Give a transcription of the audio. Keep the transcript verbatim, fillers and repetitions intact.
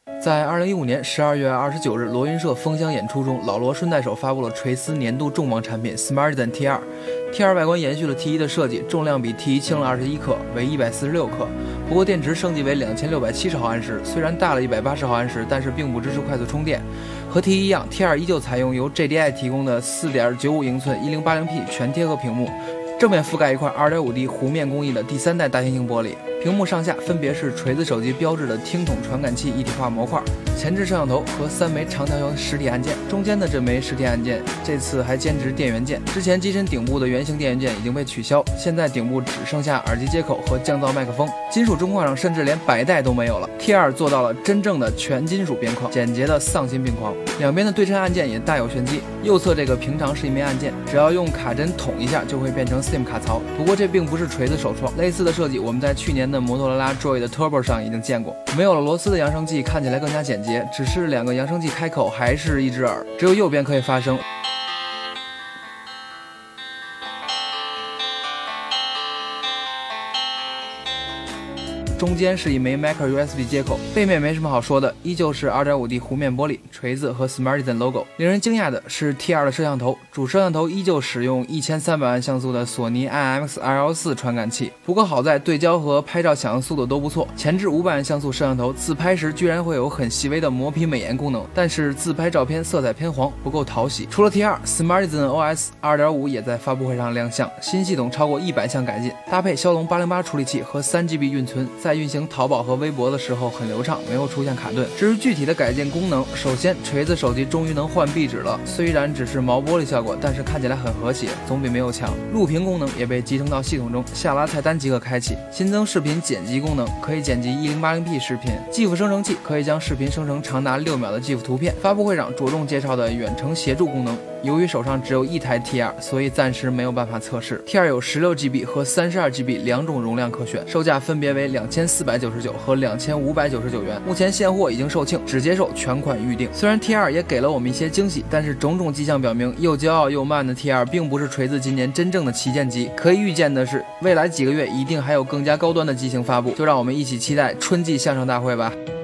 在二零一五年十二月二十九日，罗云社风箱演出中，老罗顺带手发布了锤丝年度重磅产品 Smartisan T 二。T 二外观延续了 T 一的设计，重量比 T 一轻了二十一克，为一百四十六克。不过电池升级为两千六百七十毫安时，虽然大了一百八十毫安时，但是并不支持快速充电。和 T 一一样 ，T 二依旧采用由 J D I 提供的 四点九五英寸 一零八零 P 全贴合屏幕，正面覆盖一块 二点五 D 弧面工艺的第三代大猩猩玻璃。屏幕上下分别是锤子手机标志的听筒传感器一体化模块、前置摄像头和三枚长条形实体按键。中间的这枚实体按键这次还兼职电源键，之前机身顶部的圆形电源键已经被取消，现在顶部只剩下耳机接口和降噪麦克风，金属中框上甚至连白带都没有了。T 二做到了真正的全金属边框，简洁的丧心病狂。两边的对称按键也大有玄机，右侧这个平常是一枚按键，只要用卡针捅一下就会变成 SIM 卡槽。不过这并不是锤子首创，类似的设计我们在去年的摩托罗拉 Droid Turbo 上已经见过。没有了螺丝的扬声器看起来更加简洁，只是两个扬声器开口还是一只耳，只有右边可以发声。中间是一枚 Micro U S B 接口，背面没什么好说的，依旧是 二点五 D 弧面玻璃、锤子和 Smartisan logo。令人惊讶的是 T 二的摄像头，主摄像头依旧使用一千三百万像素的索尼 I M X 二一四传感器，不过好在对焦和拍照响应速度都不错。前置五百万像素摄像头自拍时居然会有很细微的磨皮美颜功能，但是自拍照片色彩偏黄，不够讨喜。除了 T 二 ，Smartisan O S 二点五 也在发布会上亮相，新系统超过一百项改进，搭配骁龙八零八处理器和 三 G B 运存，在运行淘宝和微博的时候很流畅，没有出现卡顿。至于具体的改进功能，首先锤子手机终于能换壁纸了，虽然只是毛玻璃效果，但是看起来很和谐，总比没有强。录屏功能也被集成到系统中，下拉菜单即可开启。新增视频剪辑功能，可以剪辑 一零八零 P 视频。GIF 生成器可以将视频生成长达六秒的 GIF 图片。发布会上着重介绍的远程协助功能，由于手上只有一台 T 二，所以暂时没有办法测试。T 二有 十六 G B 和 三十二 G B 两种容量可选，售价分别为两千四百九十九和两千五百九十九元。目前现货已经售罄，只接受全款预定。虽然 T 二也给了我们一些惊喜，但是种种迹象表明，又骄傲又慢的 T 二并不是锤子今年真正的旗舰机。可以预见的是，未来几个月一定还有更加高端的机型发布，就让我们一起期待春季向上大会吧。